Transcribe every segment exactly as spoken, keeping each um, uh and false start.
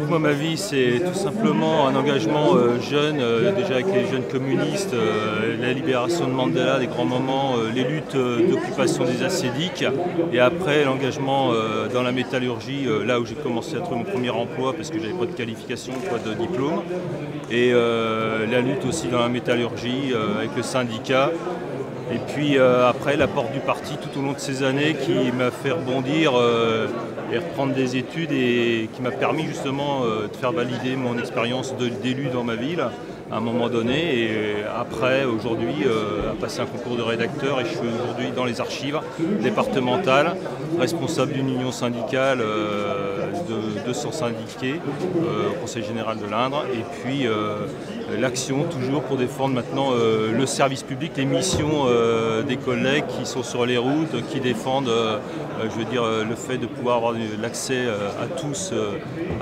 moi, ma vie, c'est tout simplement un engagement euh, jeune, euh, déjà avec les jeunes communistes, euh, la libération de Mandela, des grands moments, euh, les luttes euh, d'occupation des assédiques, et après l'engagement euh, dans la métallurgie, euh, là où j'ai commencé à trouver mon premier emploi parce que j'avais pas de qualification, pas de diplôme, et euh, la lutte aussi dans la métallurgie euh, avec le syndicat. Et puis euh, après l'apport du parti tout au long de ces années qui m'a fait rebondir euh, et reprendre des études et qui m'a permis justement euh, de faire valider mon expérience d'élu dans ma ville à un moment donné. Et après, aujourd'hui, euh, à passer un concours de rédacteur et je suis aujourd'hui dans les archives départementales, responsable d'une union syndicale euh, de deux cents syndiqués euh, au Conseil général de l'Indre. Et puis euh, l'action toujours pour défendre maintenant euh, le service public, les missions euh, des collègues qui sont sur les routes, qui défendent euh, je veux dire, le fait de pouvoir avoir l'accès euh, à tous euh,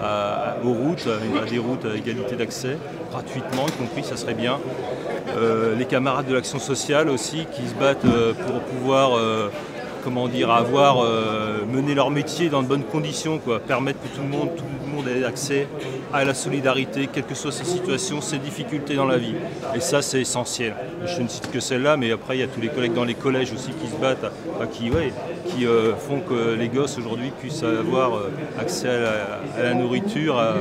à, aux routes, à des routes à égalité d'accès, gratuitement y compris, ça serait bien. Euh, les camarades de l'action sociale aussi qui se battent euh, pour pouvoir euh, comment dire, avoir euh, mené leur métier dans de bonnes conditions, quoi, permettre que tout le monde, tout le monde ait accès à la solidarité, quelle que soit sa situation, ses difficultés dans la vie. Et ça, c'est essentiel. Je ne cite que celle-là, mais après, il y a tous les collègues dans les collèges aussi qui se battent, à, qui, ouais, qui euh, font que les gosses aujourd'hui puissent avoir euh, accès à la, à la nourriture, à, euh,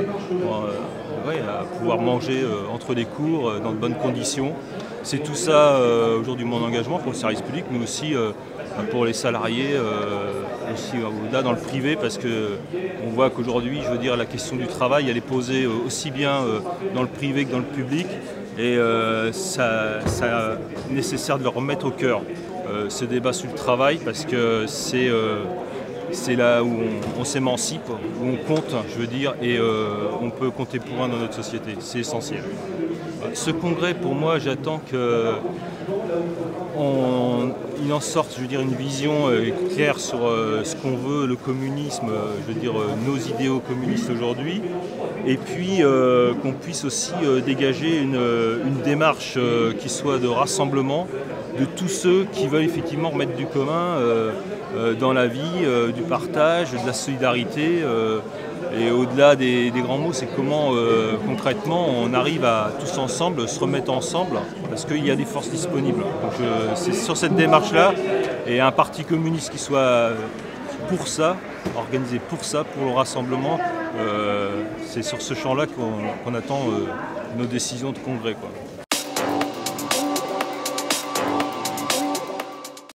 ouais, à pouvoir manger euh, entre les cours euh, dans de bonnes conditions. C'est tout ça euh, aujourd'hui mon engagement pour le service public, mais aussi euh, pour les salariés, euh, aussi au-delà dans le privé, parce qu'on voit qu'aujourd'hui, je veux dire, la question du travail, elle est posée aussi bien euh, dans le privé que dans le public, et euh, ça, ça est nécessaire de le remettre au cœur, euh, ce débat sur le travail, parce que c'est euh, c'est là où on, on s'émancipe, où on compte, je veux dire, et euh, on peut compter pour un dans notre société, c'est essentiel. Ce congrès, pour moi, j'attends que On, il en sorte, je veux dire, une vision euh, claire sur euh, ce qu'on veut, le communisme, euh, je veux dire, euh, nos idéaux communistes aujourd'hui, et puis euh, qu'on puisse aussi euh, dégager une, une démarche euh, qui soit de rassemblement de tous ceux qui veulent effectivement remettre du commun euh, euh, dans la vie, euh, du partage, de la solidarité. Euh, Et au-delà des, des grands mots, c'est comment euh, concrètement on arrive à tous ensemble se remettre ensemble parce qu'il y a des forces disponibles. Donc euh, c'est sur cette démarche-là et un parti communiste qui soit pour ça, organisé pour ça, pour le rassemblement, euh, c'est sur ce champ-là qu'on qu'on attend euh, nos décisions de congrès, quoi.